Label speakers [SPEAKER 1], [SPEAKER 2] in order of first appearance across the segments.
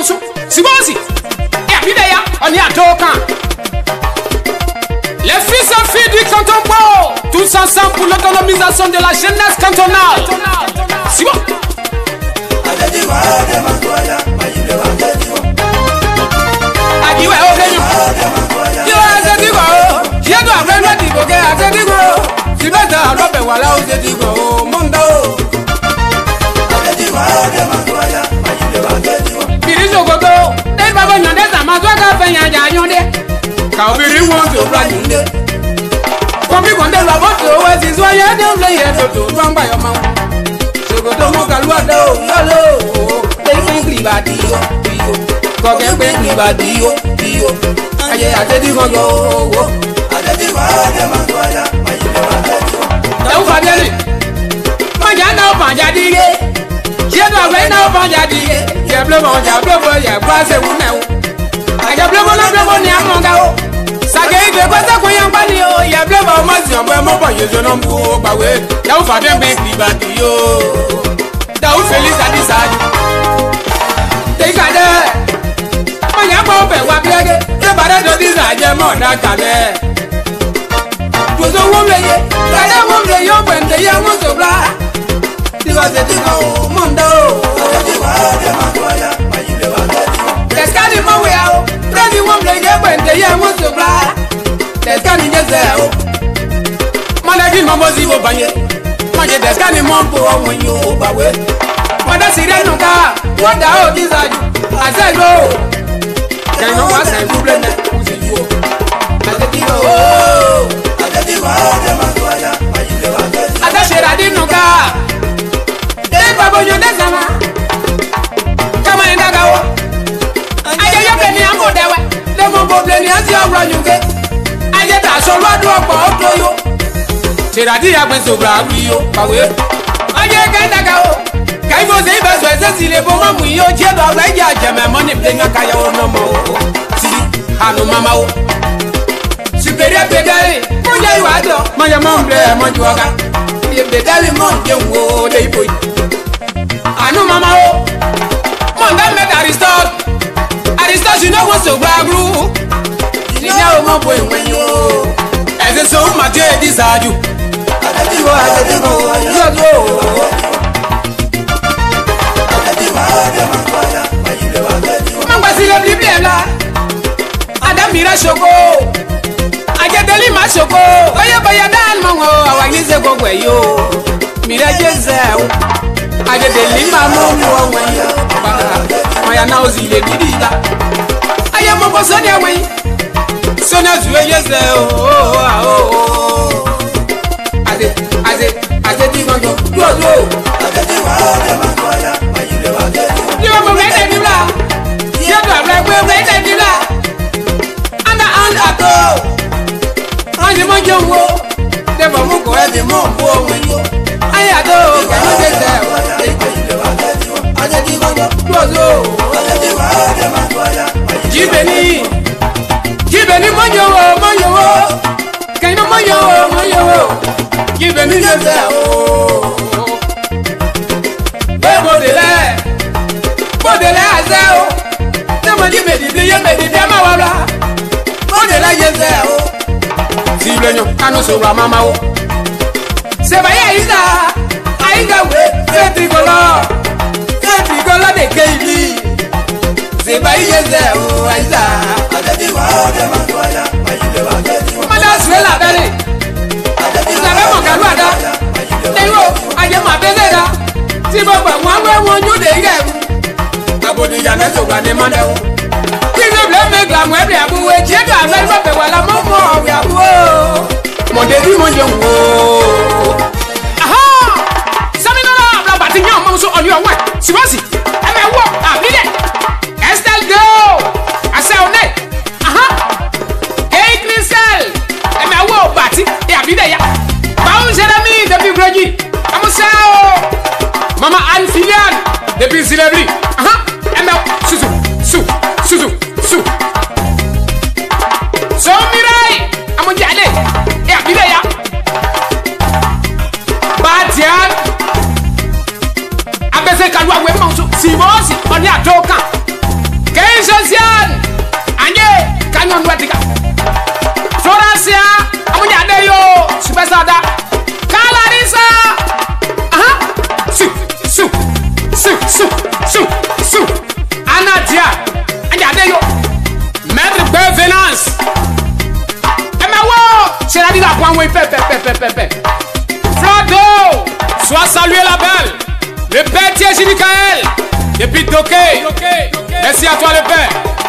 [SPEAKER 1] Monsu, Sibosi, et Abidaya, on y a Dokan. Les fils et filles du canton Pau, tous ensemble pour l'autonomisation de la jeunesse cantonale. Sibo. Adiwe Ogenyo. Yo Azedigo. Yedo Abreno Digo ke Azedigo. Sibeta Robe wala Azedigo Mondo. Birizo gogo. Dei baba nyande zamazwa ka fenya janyonde. Ka obiri won to branyunde. Komi konde la boto wezi zwa ye de vle ye to twamba yo mawo. Sogodo mo kalwa do yalo. Dei kliba dio dio. Koke kliba dio dio. Aye Azedigo yo. Azedigo de mangoya. Eu fadeli. Manjana opanjadige. Yedo Abreno opanjadige. Yeble mo ya kwase unewo. Ayablemo na blemo ni amonga o. Sage igbe kwasa ko yan pani o. Yablemo mo si onbo mo bo yezo no mbu bawe. Ya u fade mbe libati yo. Da u Felix Adisaju. Teikade. Manya ko be wa blege. Te bare do disaje mo na kale. Tozo wo mleye. Kada wo mleye yo kwende ya mo sobla. Diwa se diwa mondo. Diwa de magoya. Teskani mawe ao, prezi womle yebwende ye musobla. Teskani nyezeo. Managi mamozi wo banye. Manje teskani mompo onyo bawe. Manda sireno ka, wanda o dizaju. Azego. Keno wasa ibublene uziyo. Azetigo o. Azetigo de magoya, ayide wa. Azashera dinu ka. E babo nyonde sama. Kama endaga o. Aye yo beni amodewe, le mo bobleni asi awra nyuke. Aye ta so lwadu opo otoyo. Tiradi ya gbe sobra wiyo, bawe. Aye kendaga o. Kai mo sei beso ese sile bo mamu yo jedo awra ja jeme money plenga kaya ono mo. Si hanu mama o. Superior pedale, mo ya iwado. Mo ya momble mo juoga. Ye pedale mo je wo de iboy. Hanu mama o. Mo ndame Aristotle. Aristotle no want to bragru. You know my boy when you. As a son, my dear, this are you. Mambasile Bibiela. Adamira Shoko. I get the Lima Shoko. Baya Dan Mongo. I use a go where you. Mira Jezel. I get the Lima Mongo when you. I am now the Dida. I am a Sonia way. Sonia, yes, oh. I did even go. You are a red and black. You are a red and black. And the aunt at all. I am a young woman. Never move go every month when you. I adore. I did even go. Jibeni manyo, kaino manyo, jibeni yazao. Bodele azao. Tema jibedi ama wala. Bodele yazao. Siblenyo kano sobra mama o. Sebaya iza, ainga we, fetigolo de keili. Sebaya yazao, aiza. Mada swela bere. Isabe mo kaluada. Eyo aje ma belera. Ti baba won yude ire. Abodi ya na so gba ni mande o. Ti no ble me gla mo ebre abu we je ga na ibo be wala mo we abu o. Mo de bi mo je wo. Aha! Samina bla bati nyan mo so oni owa. Sibosi. E me wo abide. Estelle go. Ase one. Bati e abide ya baun Jeremy depuis Brogi amusao mama Alfilian depuis Silebri emel suzu so mirai amunjale e abide ya Batian abese kalwa we mo so Sibosi oni adokan Josiane anye kanyon wetika Florancia amunya deyo subesada Kalarisa aha su Anadia anya deyo Maître Benvenance emewo c'est la dit la point oui pe Flado sois salué la belle le père Thierry Michael depuis Toké. Merci à toi le père.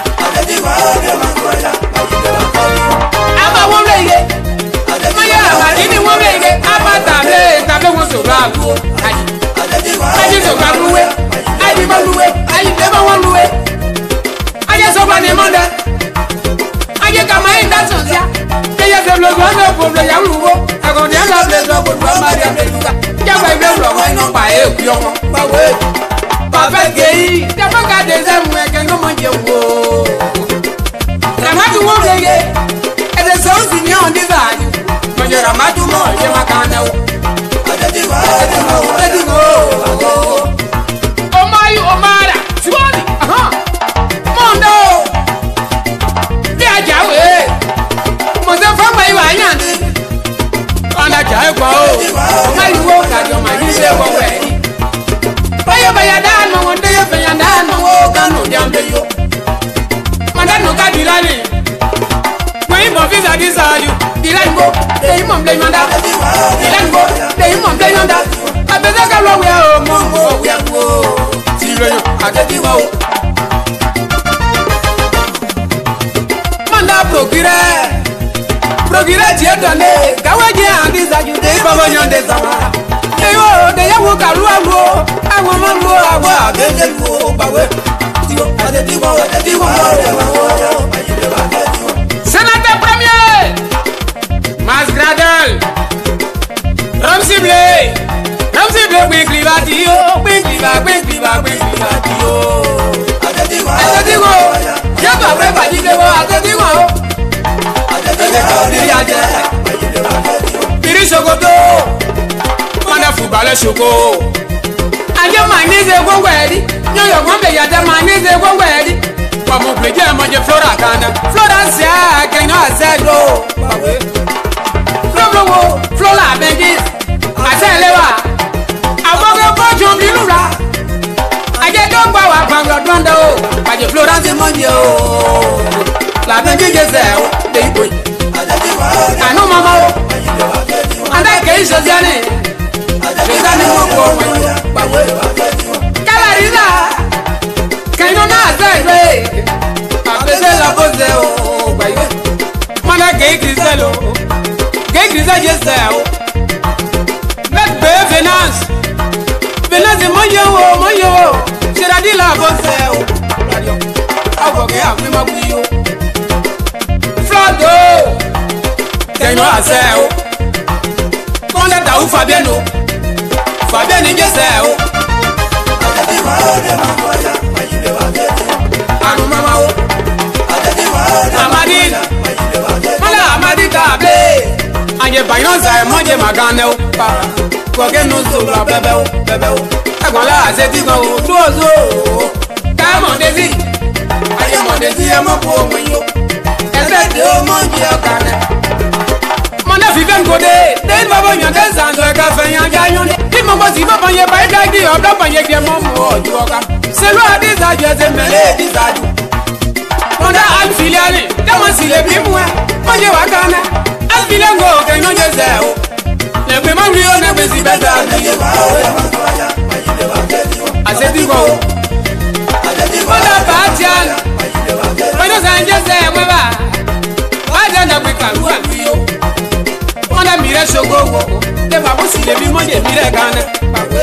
[SPEAKER 1] Aba womleye. Maya madini womleye. Aba tabe wosola. Ayi so kaluwe. Ayi maluwe. Ayi deba woluwe. Ayi so bani monde. Ayi kama inda sonsia. Keye se blogo no problem ya luwo. Akondi ala bledo ko do Maria Beluga. Ya ba ibe blogo no pa e ku yo pa we. Papa gay, t'as pas des amis qui n'ont pas de wo. La matu wo gay, et les autres signants des vagues. Mais je ramatu mo, je m'accane. Oh my, oh mara, tu vois? Mondo, t'es jaoué. Mon enfant m'a eu à yandi. On a jaoué quoi? My wo, t'as dit ma vie c'est quoi? Baya dano wonde yo baya dano wo kanu jambe yo mandano ka dilani we mo visa disaju dilango dey mo blay manda dilango dey mo blay manda abeza ka lo we o mo we wo tiro yo adedi wa o manda progrire je donne kawe je andisaju dey baba nyonde samara eyo de yawo kalu awo awon mo lu awo abeze lu bawe tiwo adedi wo sénateur premier Mas Gradel Ramsible Queen Clivatio adedi wo yaba we bajide wo adedi wo Piri Sokoto Mana fubale shoko Aje manize gwongwedi Nyoyo ngombe yata manize gwongwedi Kwa mupleje manje Flora kana Florancia kenyo azelo Flora bengis Azelewa Aboge bojo mbilura Aje dongwa wa panglo dondo Aje Florancia manje La bengis jezeo Deiboy Anu mama Anda kei Josiane Kalarisa Kaino na azele Apese la pose o Bayo Mana gay Griselo Gay Grisel jeseo Met Benvenance Venance moyo Sera di la pose o Awoke afima kuyo Flado Kaino azeo Konde da u Fabiano Fabiano jeseo Anu mama o Amadina Mala Amadita ble Anye bayonza emoje magane o Koge nusu la bebe o Agola azeti go o Tuozo Kamo dezi Aye mo dezi amoko mwenyo Ese de o monji okane Mona viven kode Den babo nyande zanzo eka fenyan jayone Dimo bozi babo ye bayi dagi Obla panye kye momo oju oka Selo adizaju eze mele dizaju Mona alfiliani Demo sile bimwe Manje wakane Alfilengo kenyo jezeo Negbe mawrio negbe zibeta Asetigo Mona batian Mona zanjeze mweba Wajanda kwekalu aluyo Mona mire shogo Dema busile bimoje mire gane